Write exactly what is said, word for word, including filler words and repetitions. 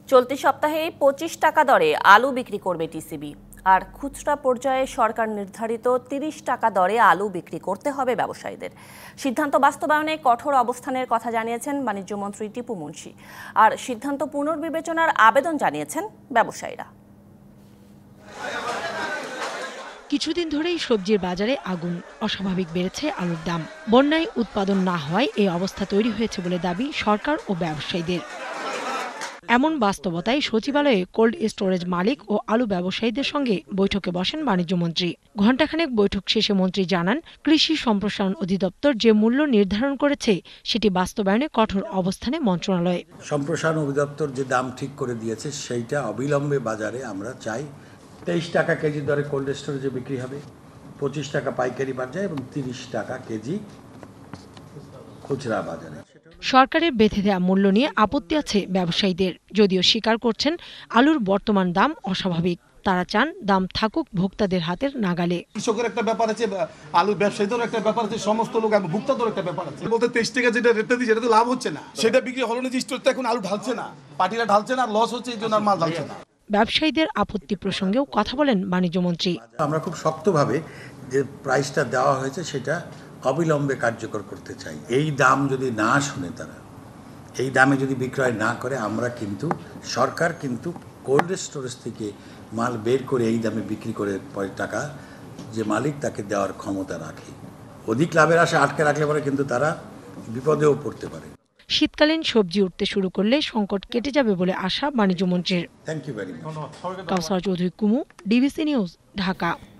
চলতি সপ্তাহে পঁচিশ টাকা দরে আলু বিক্রি করবে টিসিবি। আর খুচরা পর্যায়ে সরকার নির্ধারিত তিরিশ টাকা দরে আলু বিক্রি করতে হবে ব্যবসায়ীদের। সিদ্ধান্ত বাস্তবায়নে কঠোর অবস্থানের কথা জানিয়েছেন বাণিজ্যমন্ত্রী টিপু মুনশি। আর সিদ্ধান্ত পুনর্বিবেচনার আবেদন জানিয়েছেন ব্যবসায়ীরা। কিছুদিন ধরেই সবজির বাজারে আগুন, অস্বাভাবিক বেড়েছে আলুর দাম। বন্যায় উৎপাদন না হওয়ায় এই অবস্থা তৈরি হয়েছে বলে দাবি সরকার ও ব্যবসায়ীদের। এমন বাস্তবতায় সচিবালয়ে কোল্ড স্টোরেজ মালিক ও আলু ব্যবসায়ীদের সঙ্গে বৈঠকে বসেন বাণিজ্যমন্ত্রী। ঘণ্টাখানেক বৈঠক শেষে মন্ত্রী জানান, কৃষি সম্প্রসারণ অধিদপ্তর যে মূল্য নির্ধারণ করেছে সেটি বাস্তবায়নে কঠোর অবস্থানে মন্ত্রণালয়। সম্প্রসারণ অধিদপ্তর যে দাম ঠিক করে দিয়েছে সেইটা অবিলম্বে বাজারে আমরা চাই। তেইশ টাকা কেজি দরে কোল্ড স্টোরেজে বিক্রি হবে, পঁচিশ টাকা পাইকারি বাজারে এবং তিরিশ টাকা কেজি খুচরা বাজারে। সরকারের বেঁধে দেওয়া মূল্য নিয়ে আপত্তি আছে ব্যবসায়ীদের, যদিও স্বীকার করছেন আলুর বর্তমান দাম অস্বাভাবিক। তারা চান দাম থাকুক ভোক্তাদের হাতের নাগালে। কৃষকের একটা ব্যাপার আছে, আলুর ব্যবসায়ীদের একটা ব্যাপার আছে, সমস্ত লোক ভোক্তাদের একটা ব্যাপার আছে। বলতে তেইশ টাকা যেটা রেটটা দিচ্ছে সেটা তো লাভ হচ্ছে না, সেটা বিক্রি হলো না। স্টোরটা এখন আলু ঢালছে না, পার্টিরা ঢালছে না, লস হচ্ছে, এই জন্য আর মাল ঢালছে না। ব্যবসায়ীদের আপত্তি প্রসঙ্গেও কথা বলেন বাণিজ্যমন্ত্রী। আমরা খুব শক্তভাবে যে প্রাইসটা দেওয়া হয়েছে সেটা অবিলম্বে কার্যকর করতে চাই। এই দাম যদি না শুনে তারা এই দামে যদি বিক্রয় না করে, আমরা কিন্তু সরকার কিন্তু কোল্ড স্টোরেজ থেকে মাল বের করে এই দামে বিক্রি করে পরে টাকা যে মালিক তাকে দেওয়ার ক্ষমতা রাখে। অধিক লাভের আশা আটকে রাখলে পরে কিন্তু তারা বিপদেও পড়তে পারে। শীতকালীন সবজি উঠতে শুরু করলে সংকট কেটে যাবে বলে আশা বাণিজ্যমন্ত্রীর। Thank you very much. Kawsar Chowdhury Kumu, DBC news, Dhaka.